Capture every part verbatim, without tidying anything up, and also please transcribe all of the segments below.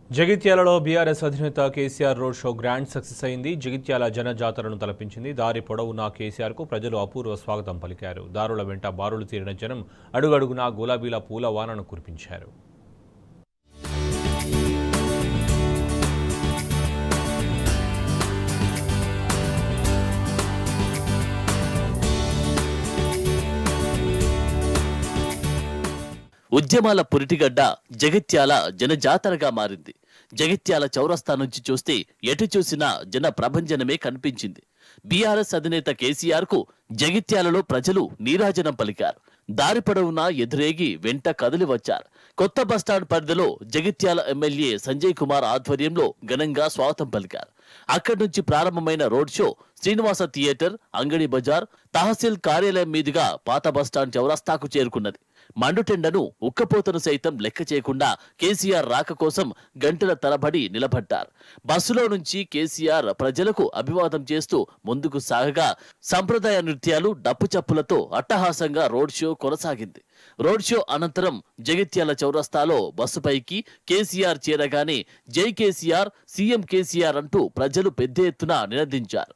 జగిత్యాలలో బీఆర్ఎస్ అధినేత KCR road show grand success అయింది. జగిత్యాల జనజాతరను తలపించింది. దారి పొడవునా కేసీఆర్కు ప్రజలు అపూర్వ స్వాగతం పలికారు. దారుల వెంట బారులు తీరిన జనం అడుగడుగునా గులాబీల పూల వానను కురిపించారు. ఉద్యమాల పురిటిగడ్డ జగిత్యాల జనజాతరగా మారింది. జగిత్యాల చౌరస్తా నుంచి చూస్తే ఎటు చూసినా జన ప్రభంజనమే కనిపించింది. బీఆర్ఎస్ అధినేత కేసీఆర్ కు జగిత్యాలలో ప్రజలు నీరాజనం పలికారు. దారి పొడవునా ఎదురేగి వెంట కదిలి వచ్చారు. కొత్త బస్టాండ్ పరిధిలో జగిత్యాల ఎమ్మెల్యే సంజయ్ కుమార్ ఆధ్వర్యంలో ఘనంగా స్వాగతం పలికారు. అక్కడి నుంచి ప్రారంభమైన రోడ్ షో శ్రీనివాస థియేటర్, అంగడి బజార్, తహసీల్ కార్యాలయం మీదుగా పాత బస్టాండ్ చౌరస్తాకు చేరుకున్నది. మండుటెండను ఉక్కపోతను సైతం లెక్క చేయకుండా కేసీఆర్ రాక కోసం గంటల తరబడి నిలబడ్డారు. బస్సులో నుంచి కేసీఆర్ ప్రజలకు అభివాదం చేస్తూ ముందుకు సాగగా సంప్రదాయ నృత్యాలు, డప్పు చప్పులతో అట్టహాసంగా రోడ్ షో కొనసాగింది. రోడ్ షో అనంతరం జగిత్యాల చౌరస్తాలో బస్సుపైకి కేసీఆర్ చేరగానే జై కేసీఆర్, సీఎం కేసీఆర్ అంటూ ప్రజలు పెద్ద ఎత్తున నినదించారు.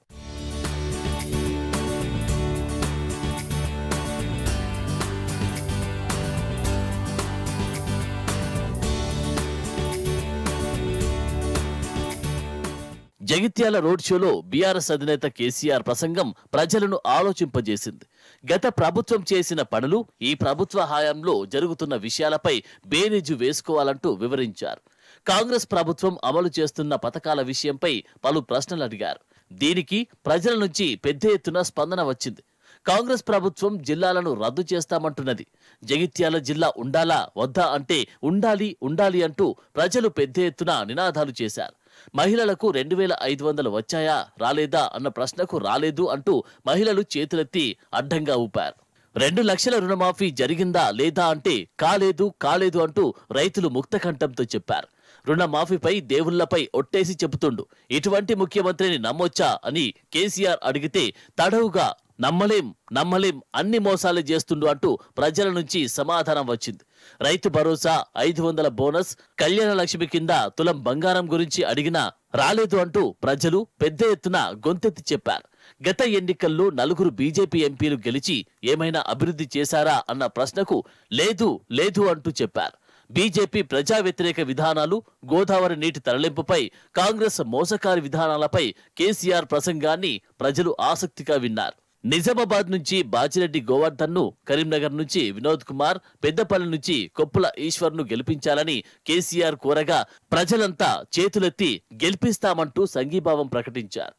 జగిత్యాల రోడ్ షోలో బీఆర్ఎస్ అధినేత కేసీఆర్ ప్రసంగం ప్రజలను ఆలోచింపజేసింది. గత ప్రభుత్వం చేసిన పనులు, ఈ ప్రభుత్వ హయాంలో జరుగుతున్న విషయాలపై బేరీజు వేసుకోవాలంటూ వివరించారు. కాంగ్రెస్ ప్రభుత్వం అమలు చేస్తున్న పథకాల విషయంపై పలు ప్రశ్నలు అడిగారు. దీనికి ప్రజల నుంచి పెద్ద ఎత్తున స్పందన వచ్చింది. కాంగ్రెస్ ప్రభుత్వం జిల్లాలను రద్దు చేస్తామంటున్నది. జగిత్యాల జిల్లా ఉండాలా వద్దా అంటే ఉండాలి ఉండాలి అంటూ ప్రజలు పెద్ద ఎత్తున నినాదాలు చేశారు. మహిళలకు రెండు వేల ఐదు వందలు వచ్చాయా రాలేదా అన్న ప్రశ్నకు రాలేదు అంటూ మహిళలు చేతులెత్తి అడ్డంగా ఊపారు. రెండు లక్షల రుణమాఫీ జరిగిందా లేదా అంటే కాలేదు కాలేదు అంటూ రైతులు ముక్తకంఠంతో చెప్పారు. రుణమాఫీపై దేవుళ్లపై ఒట్టేసి చెబుతుండు, ఇటువంటి ముఖ్యమంత్రిని నమ్మొచ్చా అని కేసీఆర్ అడిగితే తడవుగా నమ్మలేం నమ్మలేం అన్ని మోసాలే చేస్తుండు అంటూ ప్రజల నుంచి సమాధానం వచ్చింది. రైతు భరోసా, ఐదు వందల బోనస్, కళ్యాణ లక్ష్మి కింద తులం బంగారం గురించి అడిగినా రాలేదు అంటూ ప్రజలు పెద్ద ఎత్తున గొంతెత్తి చెప్పారు. గత ఎన్నికల్లో నలుగురు బీజేపీ ఎంపీలు గెలిచి ఏమైనా అభివృద్ధి చేశారా అన్న ప్రశ్నకు లేదు లేదు అంటూ చెప్పారు. బీజేపీ ప్రజా వ్యతిరేక విధానాలు, గోదావరి నీటి తరలింపుపై కాంగ్రెస్ మోసకారి విధానాలపై కేసీఆర్ ప్రసంగాన్ని ప్రజలు ఆసక్తిగా విన్నారు. నిజామాబాద్ నుంచి బాజిరెడ్డి గోవర్ధన్ ను, కరీంనగర్ నుంచి వినోద్ కుమార్, పెద్దపల్లి నుంచి కొప్పుల ఈశ్వర్ ను గెలిపించాలని కేసీఆర్ కోరగా ప్రజలంతా చేతులెత్తి గెలిపిస్తామంటూ సంఘీభావం ప్రకటించారు.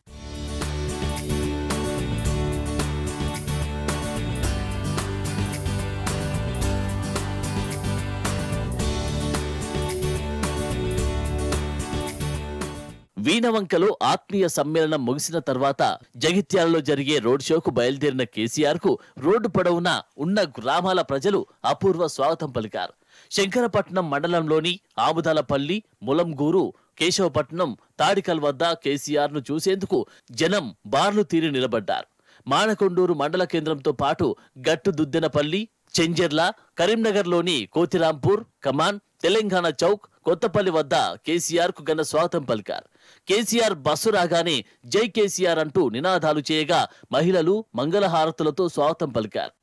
వీణవంకలో ఆత్మీయ సమ్మేళనం ముగిసిన తర్వాత జగిత్యాలలో జరిగే రోడ్ షోకు బయలుదేరిన కేసీఆర్ కు రోడ్డు పొడవునా ఉన్న గ్రామాల ప్రజలు అపూర్వ స్వాగతం పలికారు. శంకరపట్నం మండలంలోని ఆముదాలపల్లి, ములంగూరు, కేశవపట్నం, తాడికల్ వద్ద కేసీఆర్ ను చూసేందుకు జనం బార్లు తీరి నిలబడ్డారు. మానకొండూరు మండల కేంద్రంతో పాటు గట్టు దుద్దెనపల్లి, చెంజర్ల, కరీంనగర్లోని కోతిరాంపూర్, కమాన్, తెలంగాణ చౌక్, కొత్తపల్లి వద్ద కేసీఆర్ కు ఘన స్వాగతం పలికారు. కేసీఆర్ బస్సు రాగానే జై కేసీఆర్ అంటూ నినాదాలు చేయగా మహిళలు మంగళహారతులతో స్వాగతం పలికారు.